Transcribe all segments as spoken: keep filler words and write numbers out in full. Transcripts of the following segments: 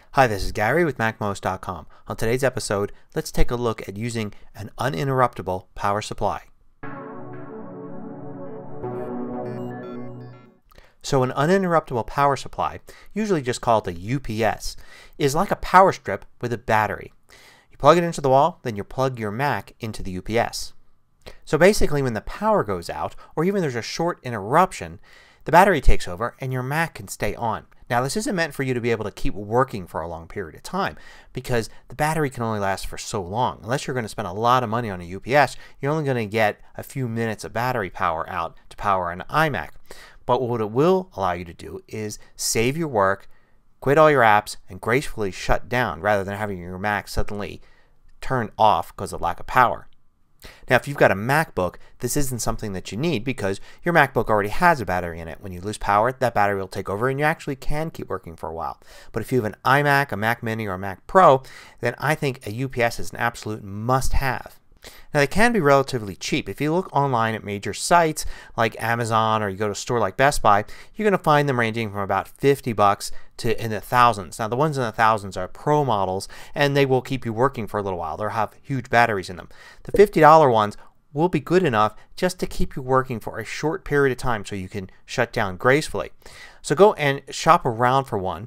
Hi, this is Gary with Mac Most dot com. On today's episode, let's take a look at using an uninterruptible power supply. So an uninterruptible power supply, usually just called a U P S, is like a power strip with a battery. You plug it into the wall, then you plug your Mac into the U P S. So basically when the power goes out, or even there's a short interruption, the battery takes over and your Mac can stay on. Now this isn't meant for you to be able to keep working for a long period of time because the battery can only last for so long. Unless you're going to spend a lot of money on a U P S, you're only going to get a few minutes of battery power out to power an iMac. But what it will allow you to do is save your work, quit all your apps, and gracefully shut down rather than having your Mac suddenly turn off because of lack of power. Now if you've got a MacBook, this isn't something that you need because your MacBook already has a battery in it. When you lose power, that battery will take over and you actually can keep working for a while. But if you have an iMac, a Mac Mini, or a Mac Pro, then I think a U P S is an absolute must-have. Now they can be relatively cheap. If you look online at major sites like Amazon or you go to a store like Best Buy, you're going to find them ranging from about fifty bucks to in the thousands. Now the ones in the thousands are Pro models and they will keep you working for a little while. They'll have huge batteries in them. The fifty dollar ones will be good enough just to keep you working for a short period of time so you can shut down gracefully. So go and shop around for one.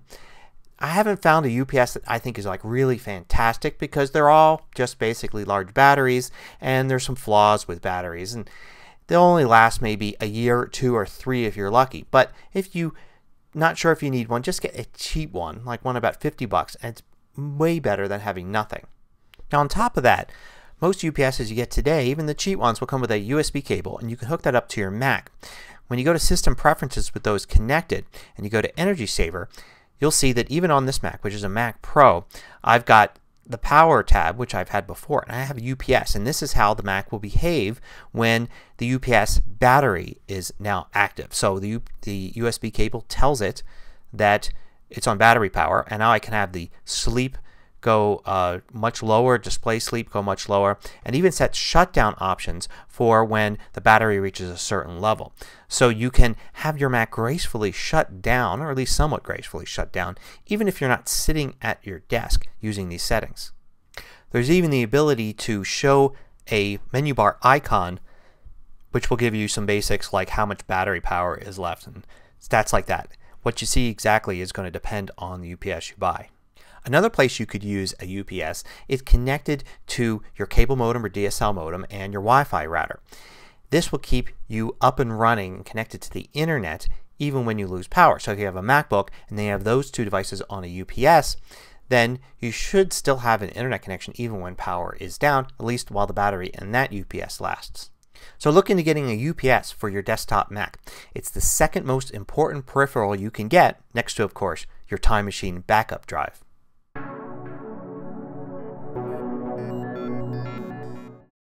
I haven't found a U P S that I think is like really fantastic because they're all just basically large batteries and there's some flaws with batteries and they'll only last maybe a year or two or three if you're lucky. But if you're not sure if you need one, just get a cheap one, like one about fifty bucks, and it's way better than having nothing. Now on top of that, most U P Ss you get today, even the cheap ones, will come with a U S B cable and you can hook that up to your Mac. When you go to System Preferences with those connected and you go to Energy Saver, you'll see that even on this Mac, which is a Mac Pro, I've got the power tab, which I've had before, and I have a U P S, and this is how the Mac will behave when the U P S battery is now active. So the, U the U S B cable tells it that it's on battery power, and now I can have the sleep go uh, much lower, display sleep go much lower, and even set shutdown options for when the battery reaches a certain level. So you can have your Mac gracefully shut down, or at least somewhat gracefully shut down, even if you're not sitting at your desk using these settings. There's even the ability to show a menu bar icon which will give you some basics like how much battery power is left and stats like that. What you see exactly is going to depend on the U P S you buy. Another place you could use a U P S is connected to your cable modem or D S L modem and your Wi-Fi router. This will keep you up and running and connected to the internet even when you lose power. So if you have a MacBook and then you have those two devices on a U P S, then you should still have an internet connection even when power is down, at least while the battery in that U P S lasts. So look into getting a U P S for your desktop Mac. It's the second most important peripheral you can get, next to of course your Time Machine backup drive.